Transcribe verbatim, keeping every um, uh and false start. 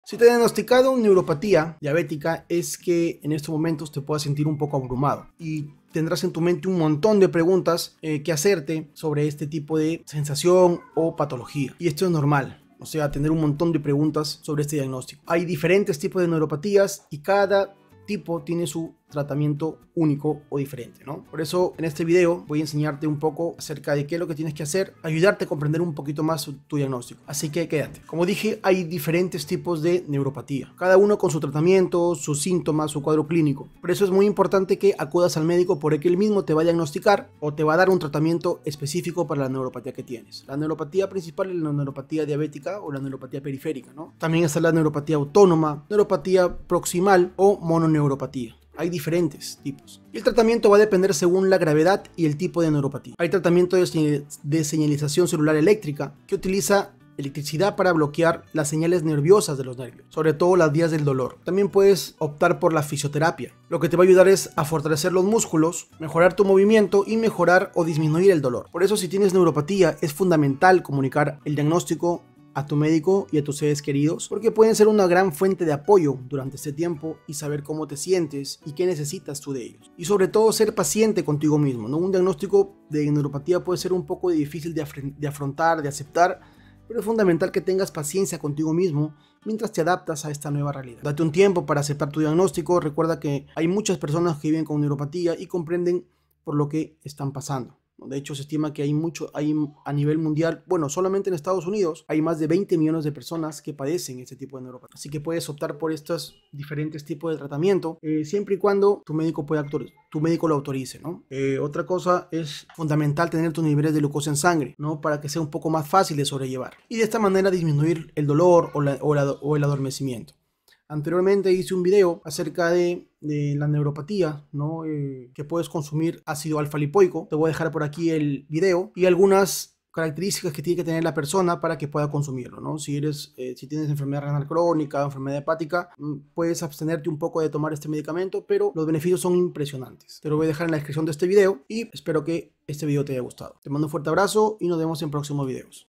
Si te han diagnosticado neuropatía diabética, es que en estos momentos te puedas sentir un poco abrumado y tendrás en tu mente un montón de preguntas eh, que hacerte sobre este tipo de sensación o patología. Y esto es normal, o sea, tener un montón de preguntas sobre este diagnóstico. Hay diferentes tipos de neuropatías y cada tipo tiene su tratamiento único o diferente, ¿no? Por eso en este video voy a enseñarte un poco acerca de qué es lo que tienes que hacer, ayudarte a comprender un poquito más tu diagnóstico. Así que quédate. Como dije, hay diferentes tipos de neuropatía, cada uno con su tratamiento, sus síntomas, su cuadro clínico. Por eso es muy importante que acudas al médico porque él mismo te va a diagnosticar o te va a dar un tratamiento específico para la neuropatía que tienes. La neuropatía principal es la neuropatía diabética o la neuropatía periférica, ¿no? También está la neuropatía autónoma, neuropatía proximal o mononeuropatía. Hay diferentes tipos. Y el tratamiento va a depender según la gravedad y el tipo de neuropatía. Hay tratamiento de, de señalización celular eléctrica que utiliza electricidad para bloquear las señales nerviosas de los nervios, sobre todo las vías del dolor. También puedes optar por la fisioterapia. Lo que te va a ayudar es a fortalecer los músculos, mejorar tu movimiento y mejorar o disminuir el dolor. Por eso, si tienes neuropatía, es fundamental comunicar el diagnóstico a tu médico y a tus seres queridos, porque pueden ser una gran fuente de apoyo durante este tiempo y saber cómo te sientes y qué necesitas tú de ellos. Y sobre todo ser paciente contigo mismo, ¿no? Un diagnóstico de neuropatía puede ser un poco difícil de, af de afrontar, de aceptar, pero es fundamental que tengas paciencia contigo mismo mientras te adaptas a esta nueva realidad. Date un tiempo para aceptar tu diagnóstico. Recuerda que hay muchas personas que viven con neuropatía y comprenden por lo que están pasando. De hecho, se estima que hay mucho, hay a nivel mundial, bueno, solamente en Estados Unidos, hay más de veinte millones de personas que padecen este tipo de neuropatía. Así que puedes optar por estos diferentes tipos de tratamiento, eh, siempre y cuando tu médico pueda tu médico lo autorice, ¿no? Eh, otra cosa es fundamental tener tus niveles de glucosa en sangre, ¿no? Para que sea un poco más fácil de sobrellevar. Y de esta manera disminuir el dolor o, la, o, la, o el adormecimiento. Anteriormente hice un video acerca de, de la neuropatía, ¿no? Eh, que puedes consumir ácido alfa-lipoico. Te voy a dejar por aquí el video y algunas características que tiene que tener la persona para que pueda consumirlo, ¿no? Si, eres, eh, si tienes enfermedad renal crónica o enfermedad hepática, puedes abstenerte un poco de tomar este medicamento, pero los beneficios son impresionantes. Te lo voy a dejar en la descripción de este video y espero que este video te haya gustado. Te mando un fuerte abrazo y nos vemos en próximos videos.